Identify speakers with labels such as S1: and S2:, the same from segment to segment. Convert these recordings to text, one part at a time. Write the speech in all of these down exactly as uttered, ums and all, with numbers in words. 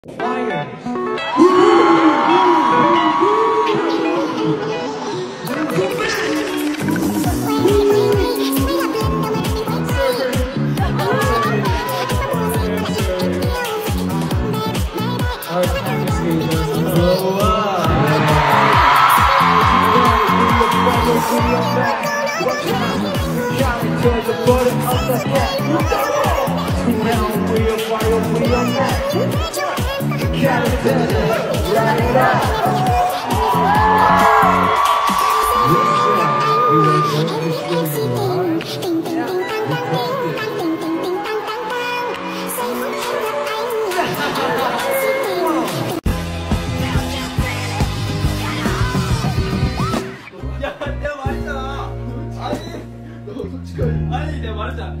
S1: 아니 내가 말했잖아.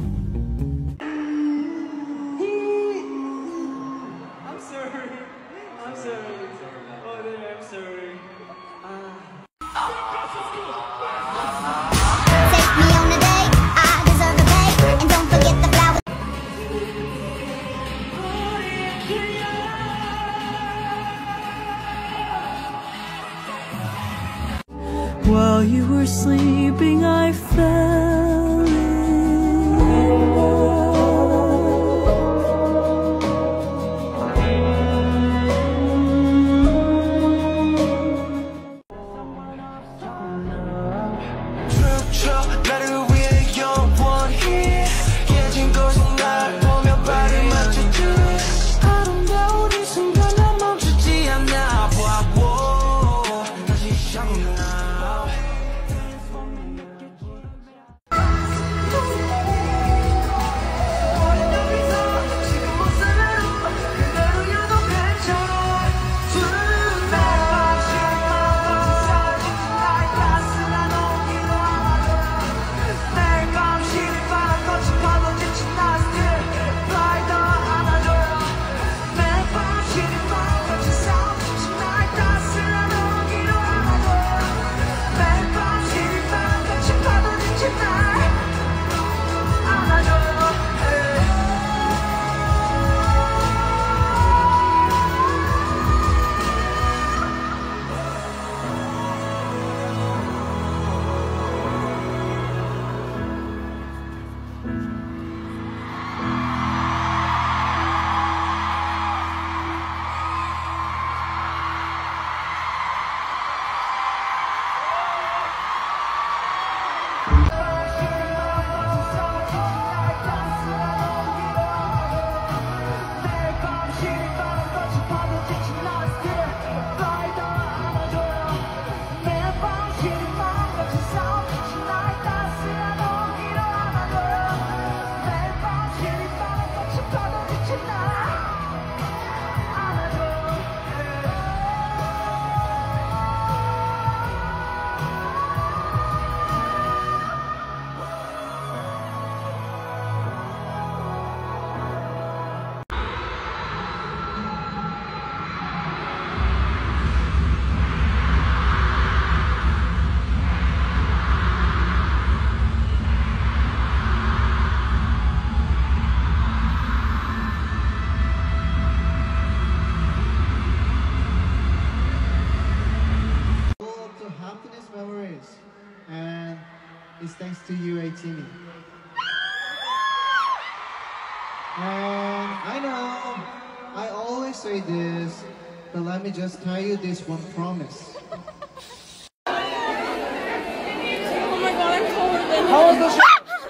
S1: I'm sorry. I'm sorry. Oh, no, I'm sorry.
S2: Take me on a date. I deserve a date, and don't forget the flowers.
S3: While you were sleeping, I fell in love.
S4: 춤춰 나를 위해 영원히 깨진 곳은 날 보며 발을 맞춰줘. 아름다운 이 순간 난 멈추지 않아. 보아워 다시 시작이나.
S5: And it's thanks to you, Ateez. And I know I always say this, but let me just tell you this one promise.
S6: Oh my god, I'm cold.
S5: How was the show?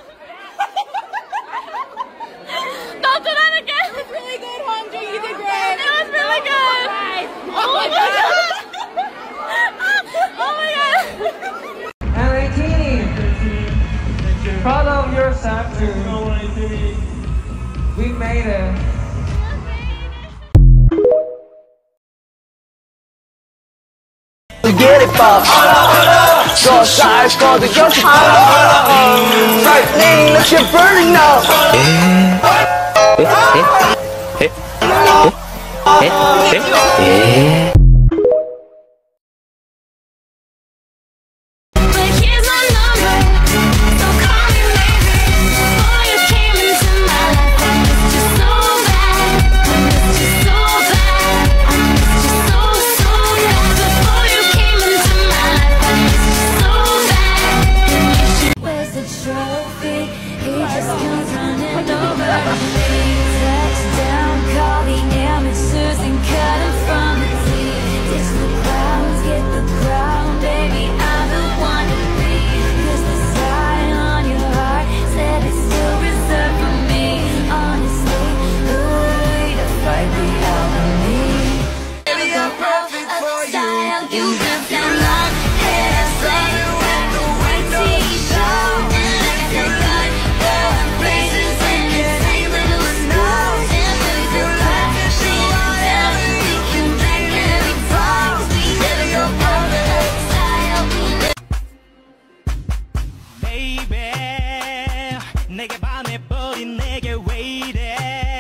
S6: Don't do that again. It was really good, Hongju. You did great. It was really good. Oh my god. Oh my god.
S1: And Ateez, proud of yourself too. We made it.
S4: Get it, Bob. 저 살 거도 역시 Lightning, look, you're burning now.
S2: So bad, it's just so You left your long hair straight with the white t-shirt. And if you like the places and you say little snows, and if you like the shit that we can drink and we talk, we never go over the style.
S7: Baby, 내게 반해버린 내게 왜 이래?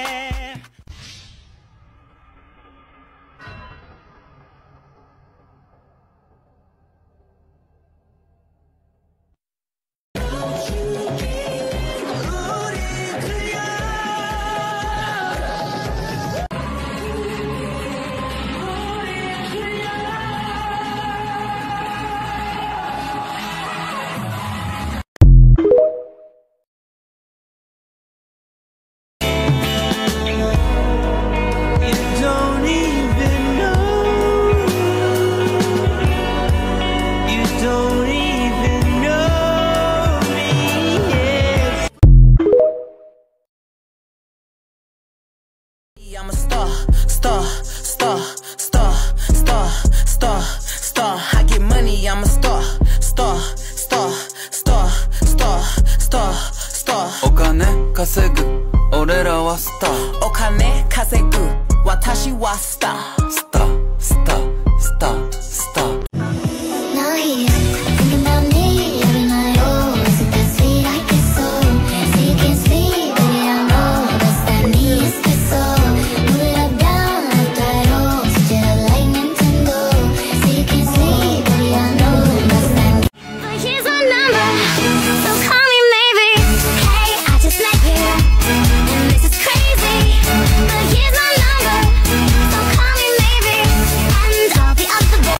S3: I'm a star, star, star, star, star, star, star. I get money, I'm a star, star, star, star, star, star, star.
S8: お金稼ぐ俺らはスター。
S3: お金稼ぐ私はスター。
S8: スター、スター、スター、スター。
S2: Now he's thinking about me every night. Oh, isn't that sweet? I guess so. So you can sleep, baby, I know. What's that mean? It's the soul. Move it up, down, left, right, oh. Switch it up like Nintendo. So you can sleep, baby, I know. What's that mean? But here's my number, so call me maybe. Hey, I just met you, and this is crazy. But here's my number, so call me maybe. And I'll be up the board.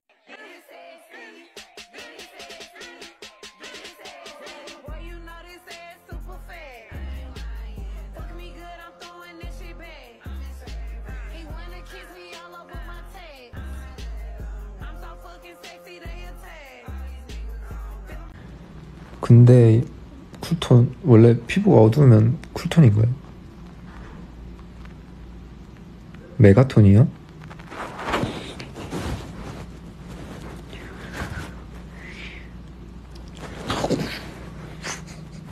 S9: 근데 쿨톤 원래 피부가 어두우면 쿨톤인 거야? 메가톤이야?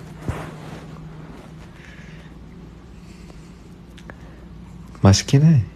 S9: 맛있긴 해.